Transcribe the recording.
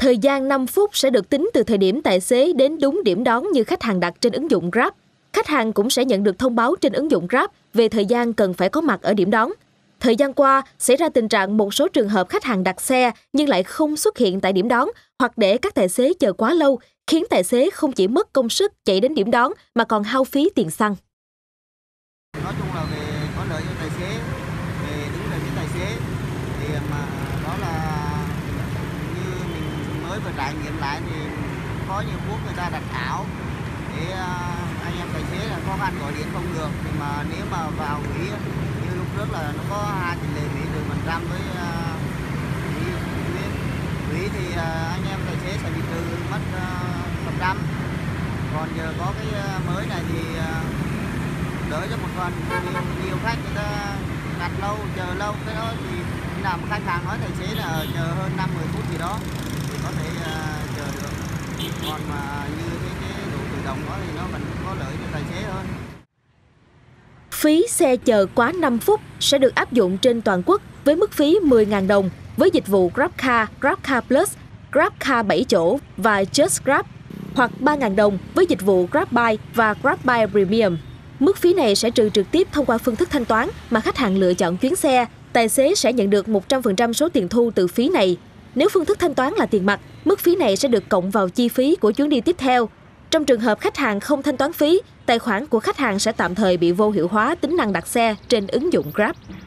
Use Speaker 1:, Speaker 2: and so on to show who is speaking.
Speaker 1: Thời gian 5 phút sẽ được tính từ thời điểm tài xế đến đúng điểm đón như khách hàng đặt trên ứng dụng Grab. Khách hàng cũng sẽ nhận được thông báo trên ứng dụng Grab về thời gian cần phải có mặt ở điểm đón. Thời gian qua, xảy ra tình trạng một số trường hợp khách hàng đặt xe nhưng lại không xuất hiện tại điểm đón hoặc để các tài xế chờ quá lâu, khiến tài xế không chỉ mất công sức chạy đến điểm đón mà còn hao phí tiền xăng.
Speaker 2: Nói chung là về có lợi cho tài xế, về đứng về phía tài xế thì mà đó là như mình mới vừa trải nghiệm lại thì có nhiều quốc người ta đặt ảo để anh em tài xế là khó khăn gọi điện không được, thì mà nếu mà vào hủy như lúc trước là nó có 2 tỷ lệ hủy từ % với hủy thì anh em tài xế sẽ bị trừ mất %. Còn giờ có cái mới này thì đỡ cho một phần, nhiều khách người ta đặt lâu, chờ lâu, cái đó thì làm khách hàng nói tài xế là chờ hơn 5-10 phút gì đó thì có thể chờ được. Còn mà như cái độ tự động đó thì nó vẫn có lợi cho tài xế hơn.
Speaker 1: Phí xe chờ quá 5 phút sẽ được áp dụng trên toàn quốc với mức phí 10.000 đồng với dịch vụ GrabCar, GrabCar Plus, GrabCar 7 chỗ và Just Grab, hoặc 3.000 đồng với dịch vụ GrabBuy và GrabBuy Premium. Mức phí này sẽ trừ trực tiếp thông qua phương thức thanh toán mà khách hàng lựa chọn chuyến xe. Tài xế sẽ nhận được 100% số tiền thu từ phí này. Nếu phương thức thanh toán là tiền mặt, mức phí này sẽ được cộng vào chi phí của chuyến đi tiếp theo. Trong trường hợp khách hàng không thanh toán phí, tài khoản của khách hàng sẽ tạm thời bị vô hiệu hóa tính năng đặt xe trên ứng dụng Grab.